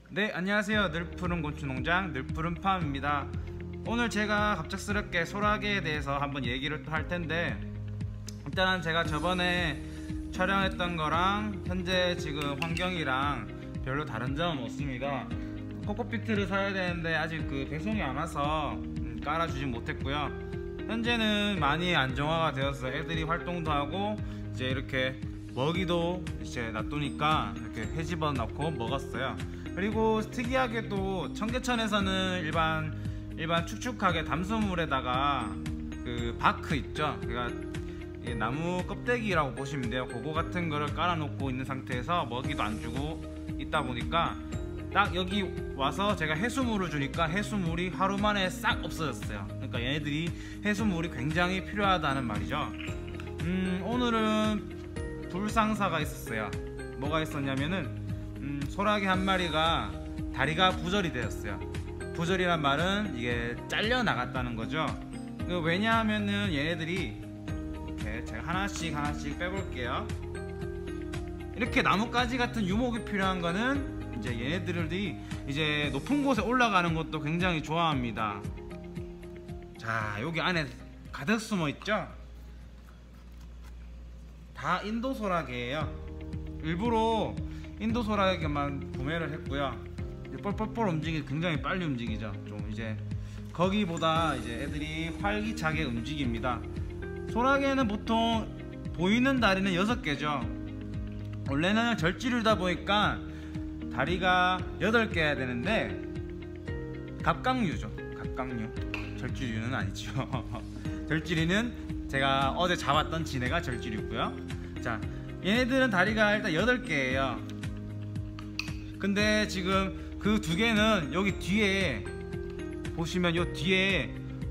네, 안녕하세요. 늘푸른 곤충농장 늘푸른팜입니다. 오늘 제가 갑작스럽게 소라게에 대해서 한번 얘기를 할 텐데, 일단은 제가 저번에 촬영했던 거랑 현재 지금 환경이랑 별로 다른 점은 없습니다. 코코피트를 사야 되는데 아직 그 배송이 안 와서 깔아주진 못했고요. 현재는 많이 안정화가 되어서 애들이 활동도 하고 이제 이렇게 먹이도 이제 놔두니까 이렇게 헤집어 넣고 먹었어요. 그리고 특이하게도 청계천에서는 일반 축축하게 담수물에다가 그 바크 있죠, 그러니까 나무 껍데기라고 보시면 돼요. 그거 같은 거를 깔아 놓고 있는 상태에서 먹이도 안 주고 있다 보니까 딱 여기 와서 제가 해수물을 주니까 해수물이 하루 만에 싹 없어졌어요. 그러니까 얘네들이 해수물이 굉장히 필요하다는 말이죠. 오늘은 불상사가 있었어요. 뭐가 있었냐면은 소라게 한 마리가 다리가 부절이 되었어요. 부절이란 말은 이게 잘려 나갔다는 거죠. 왜냐하면은 얘네들이 이렇게 제가 하나씩 빼볼게요. 이렇게 나뭇가지 같은 유목이 필요한 거는 이제 얘네들이 이제 높은 곳에 올라가는 것도 굉장히 좋아합니다. 자, 여기 안에 가득 숨어 있죠? 다 인도 소라게예요. 일부러 인도 소라게만 구매를 했고요. 뻘뻘뻘 움직이 굉장히 빨리 움직이죠. 좀 이제 거기보다 이제 애들이 활기차게 움직입니다. 소라게는 보통 보이는 다리는 6개죠. 원래는 절지류다 보니까 다리가 8개야 되는데 갑각류죠. 갑각류. 절지류는 아니죠. 절지류는 제가 어제 잡았던 지네가 절지류고요. 자, 얘네들은 다리가 일단 8개예요. 근데 지금 그 2개는 여기 뒤에 보시면 요 뒤에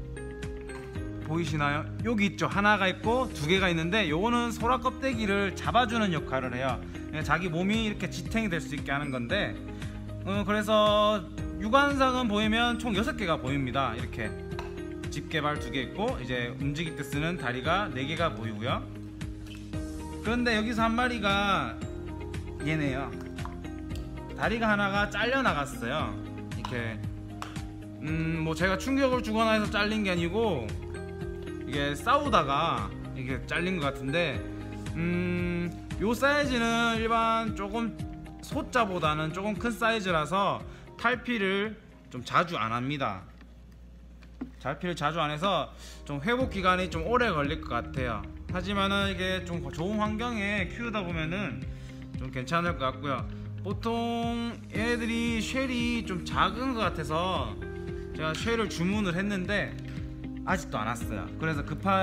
보이시나요? 여기 있죠. 하나가 있고 2개가 있는데 요거는 소라 껍데기를 잡아주는 역할을 해요. 자기 몸이 이렇게 지탱이 될 수 있게 하는 건데, 그래서 육안상은 보이면 총 6개가 보입니다. 이렇게 집게발 2개 있고 이제 움직일 때 쓰는 다리가 4개가 보이고요. 그런데 여기서 한 마리가 얘네요. 다리가 하나가 잘려 나갔어요. 이렇게 뭐 제가 충격을 주거나 해서 잘린 게 아니고 이게 싸우다가 이게 잘린 것 같은데, 요 사이즈는 일반 조금 소자보다는 조금 큰 사이즈라서 탈피를 좀 자주 안 합니다. 탈피를 자주 안 해서 좀 회복 기간이 좀 오래 걸릴 것 같아요. 하지만은 이게 좀 좋은 환경에 키우다 보면은 좀 괜찮을 것 같고요. 보통 얘네들이 쉘이 좀 작은 것 같아서 제가 쉘을 주문을 했는데 아직도 안 왔어요. 그래서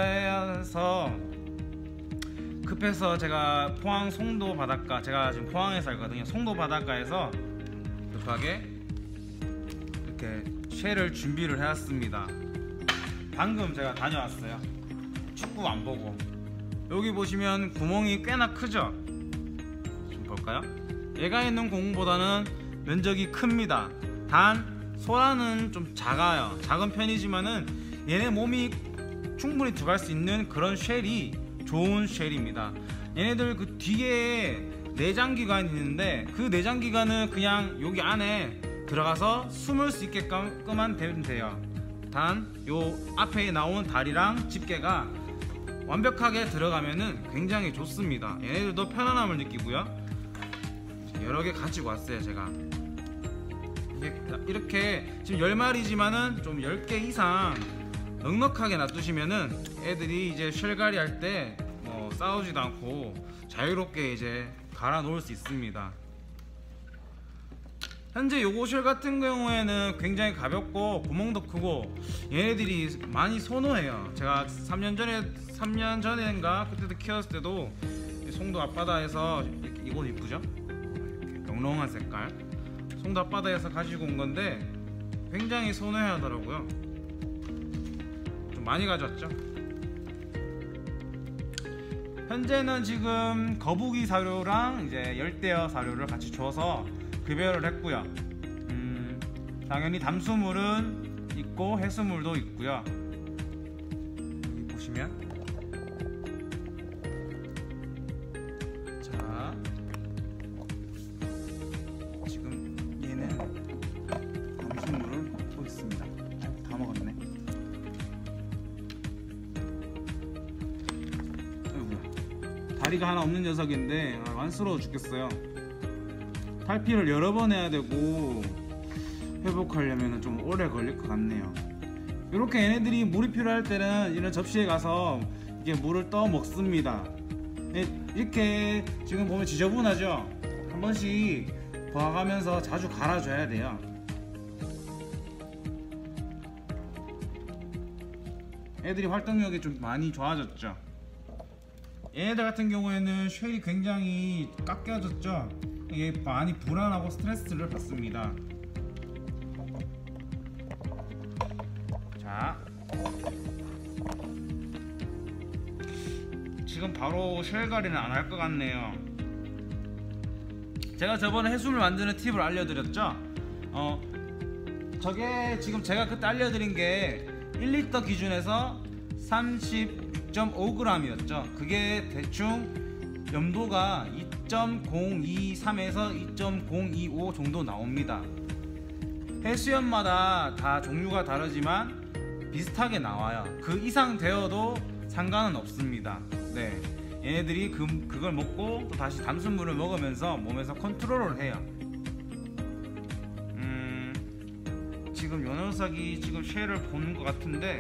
급해서 제가 포항 송도 바닷가, 제가 지금 포항에 살거든요. 송도 바닷가에서 급하게 이렇게 쉘을 준비를 해왔습니다. 방금 제가 다녀왔어요. 축구 안 보고. 여기 보시면 구멍이 꽤나 크죠? 좀 볼까요? 얘가 있는 공보다는 면적이 큽니다. 단 소라는 좀 작아요. 작은 편이지만은 얘네 몸이 충분히 들어갈 수 있는 그런 쉘이 좋은 쉘입니다. 얘네들 그 뒤에 내장기관이 있는데 그 내장기관은 그냥 여기 안에 들어가서 숨을 수 있게끔만 되면 돼요. 단 요 앞에 나온 다리랑 집게가 완벽하게 들어가면은 굉장히 좋습니다. 얘네들도 편안함을 느끼고요. 여러 개 가지고 왔어요. 제가 이렇게 지금 10마리지만은 좀 10개 이상 넉넉하게 놔두시면은 애들이 이제 쉘갈이 할 때 싸우지도 않고 자유롭게 이제 갈아 놓을 수 있습니다. 현재 요거 쉘 같은 경우에는 굉장히 가볍고 구멍도 크고 얘네들이 많이 선호해요. 제가 3년 전인가 그때도 키웠을 때도 송도 앞바다에서 이건 이쁘죠? 영롱한 색깔 송도 앞바다에서 가지고 온 건데 굉장히 선호해 하더라고요. 좀 많이 가져왔죠. 현재는 지금 거북이 사료랑 이제 열대어 사료를 같이 줘서 급여를 했고요. 당연히 담수물은 있고 해수물도 있고요. 여기 보시면 자, 지금 얘는 다리가 하나 없는 녀석인데 안쓰러워 죽겠어요. 탈피를 여러 번 해야 되고 회복하려면 좀 오래 걸릴 것 같네요. 이렇게 얘네들이 물이 필요할 때는 이런 접시에 가서 이게 물을 떠 먹습니다. 이렇게 지금 보면 지저분하죠? 한 번씩 봐가면서 자주 갈아줘야 돼요. 애들이 활동력이 좀 많이 좋아졌죠. 얘네들 같은 경우에는 쉘이 굉장히 깎여졌죠. 이게 많이 불안하고 스트레스를 받습니다. 자, 지금 바로 쉘갈이는 안 할 것 같네요. 제가 저번에 해수물 만드는 팁을 알려드렸죠. 저게 지금 제가 그때 알려드린 게 1리터 기준에서 36.5g이었죠. 그게 대충 염도가 2.023에서 2.025 정도 나옵니다. 해수염마다 다 종류가 다르지만 비슷하게 나와요. 그 이상 되어도 상관은 없습니다. 네, 얘네들이 그걸 먹고 또 다시 담수물을 먹으면서 몸에서 컨트롤을 해요. 지금 요 녀석이 지금 쉘을 보는 것 같은데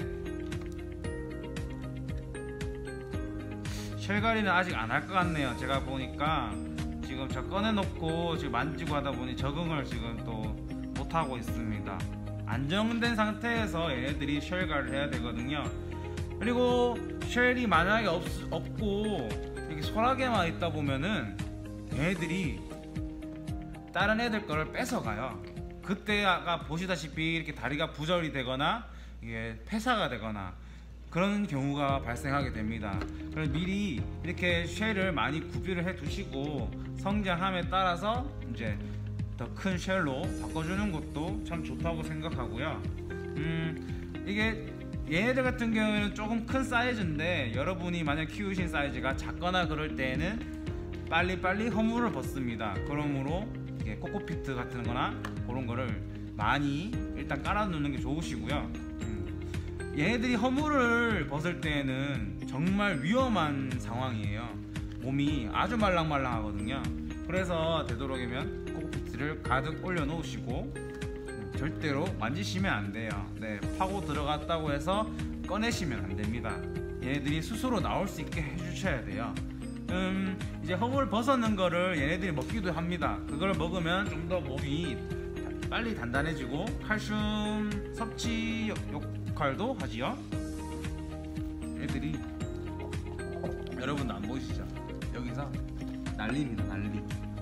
쉘갈이는 아직 안 할 것 같네요. 제가 보니까 지금 저 꺼내놓고 지금 만지고 하다 보니 적응을 지금 또 못하고 있습니다. 안정된 상태에서 얘네들이 쉘갈을 해야 되거든요. 그리고 쉘이 만약에 없고 이렇게 소라게만 있다 보면은 얘네들이 다른 애들 거를 뺏어가요. 그때 아까 보시다시피 이렇게 다리가 부절이 되거나 이게 폐사가 되거나 그런 경우가 발생하게 됩니다. 그래서 미리 이렇게 쉘을 많이 구비를 해 두시고 성장함에 따라서 이제 더 큰 쉘로 바꿔주는 것도 참 좋다고 생각하고요. 이게 얘네들 같은 경우에는 조금 큰 사이즈인데 여러분이 만약 키우신 사이즈가 작거나 그럴 때에는 빨리빨리 허물을 벗습니다. 그러므로 이게 코코피트 같은 거나 그런 거를 많이 일단 깔아 놓는 게 좋으시고요. 얘네들이 허물을 벗을 때에는 정말 위험한 상황이에요. 몸이 아주 말랑말랑하거든요. 그래서 되도록이면 코코피트를 가득 올려 놓으시고 절대로 만지시면 안 돼요. 네, 파고 들어갔다고 해서 꺼내시면 안 됩니다. 얘네들이 스스로 나올 수 있게 해주셔야 돼요. 이제 허물 벗었는 거를 얘네들이 먹기도 합니다. 그걸 먹으면 좀 더 몸이 빨리 단단해지고 칼슘 섭취 역할도 하지요. 애들이 여러분도 안 보이시죠? 여기서 난리입니다. 난리.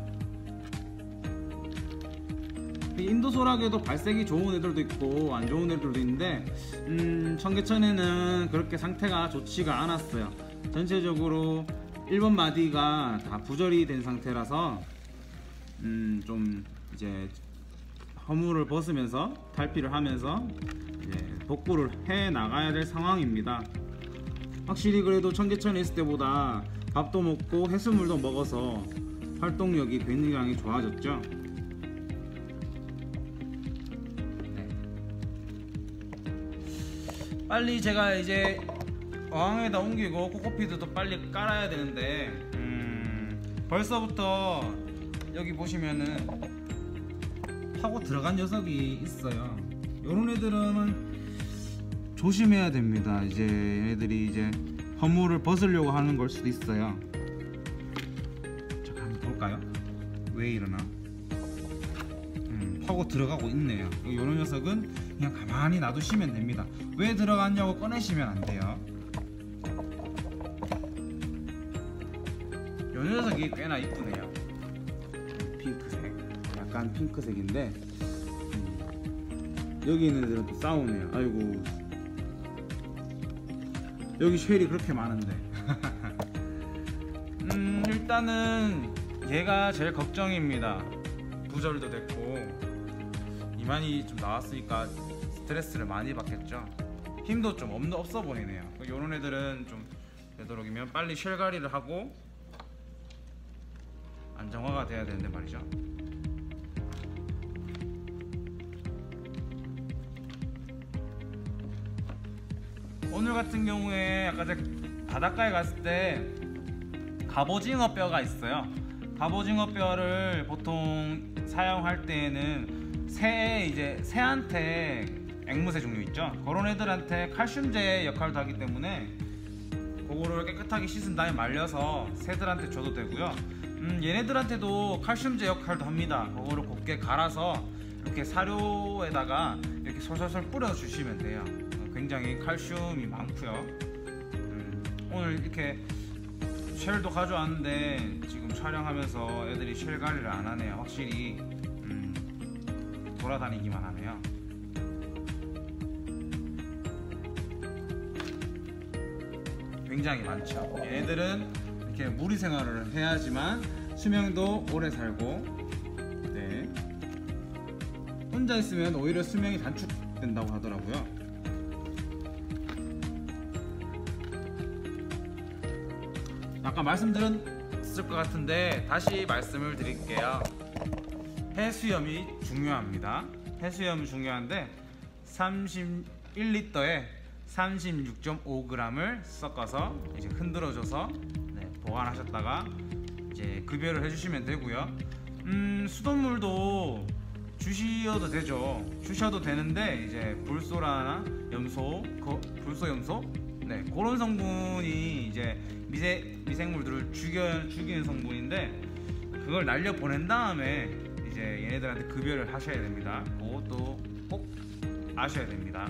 인도소라게도 발색이 좋은 애들도 있고 안 좋은 애들도 있는데 청계천에는 그렇게 상태가 좋지가 않았어요. 전체적으로 1번 마디가 다 부절이 된 상태라서 좀 이제 허물을 벗으면서 탈피를 하면서 이제 복구를 해 나가야 될 상황입니다. 확실히 그래도 청계천에 있을 때보다 밥도 먹고 해수물도 먹어서 활동력이 굉장히 좋아졌죠. 네. 빨리 제가 이제 어항에다 옮기고 코코피드도 빨리 깔아야 되는데 벌써부터 여기 보시면은 파고 들어간 녀석이 있어요. 요런 애들은 조심해야 됩니다. 이제 얘네들이 이제 허물을 벗으려고 하는 걸 수도 있어요. 잠깐 한번 볼까요? 왜 이러나? 파고 들어가고 있네요. 요런 녀석은 그냥 가만히 놔두시면 됩니다. 왜 들어갔냐고 꺼내시면 안 돼요. 요 녀석이 꽤나 이쁘네요. 핑크색, 약간 핑크색인데 여기 있는 애들은 또 싸우네요. 아이고, 여기 쉘이 그렇게 많은데 일단은 얘가 제일 걱정입니다. 부절도 됐고 이만이 좀 나왔으니까 스트레스를 많이 받겠죠. 힘도 좀 없어 보이네요. 요런 애들은 좀 되도록이면 빨리 쉘갈이를 하고 안정화가 돼야 되는데 말이죠. 오늘 같은 경우에 아까 제가 바닷가에 갔을 때 갑오징어 뼈가 있어요. 갑오징어 뼈를 보통 사용할 때에는 새한테 앵무새 종류 있죠. 그런 애들한테 칼슘제 역할도 하기 때문에 그거를 깨끗하게 씻은 다음에 말려서 새들한테 줘도 되고요. 얘네들한테도 칼슘제 역할도 합니다. 그거를 곱게 갈아서 이렇게 사료에다가 이렇게 솔솔솔 뿌려 주시면 돼요. 굉장히 칼슘이 많고요. 오늘 이렇게 쉘도 가져왔는데 지금 촬영하면서 애들이 쉘 관리를 안 하네요. 확실히 돌아다니기만 하네요. 굉장히 많죠. 얘네들은 이렇게 무리 생활을 해야지만 수명도 오래 살고, 네, 혼자 있으면 오히려 수명이 단축된다고 하더라고요. 아까 말씀드렸을 것 같은데 다시 말씀을 드릴게요. 해수염이 중요합니다. 해수염이 중요한데 31리터에 36.5g을 섞어서 이제 흔들어줘서 보관하셨다가 이제 급여를 해주시면 되고요. 수돗물도 주셔도 되죠. 주셔도 되는데 이제 불소라나 염소, 불소 염소, 네, 그런 성분이 이제 미생물들을 죽이는 성분인데 그걸 날려 보낸 다음에 이제 얘네들한테 급여를 하셔야 됩니다. 그것도 꼭 아셔야 됩니다.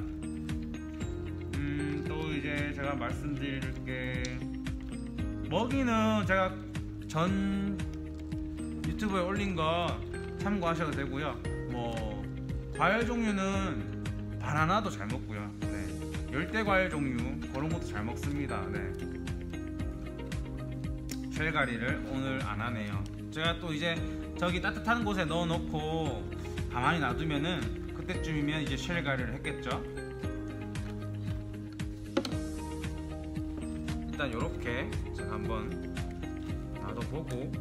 또 이제 제가 말씀드릴 게, 먹이는 제가 전 유튜브에 올린 거 참고하셔도 되고요. 뭐 과일 종류는 바나나도 잘 먹고요. 네, 열대 과일 종류 그런 것도 잘 먹습니다. 네. 쉘 관리를 오늘 안 하네요. 제가 또 이제 저기 따뜻한 곳에 넣어 놓고 가만히 놔두면은 그때쯤이면 이제 쉘 관리를 했겠죠. 일단 요렇게 제가 한번 놔둬보고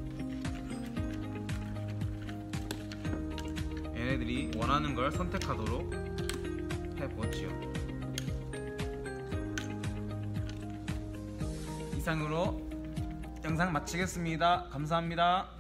얘네들이 원하는 걸 선택하도록 해보지요. 이상으로 영상 마치겠습니다. 감사합니다.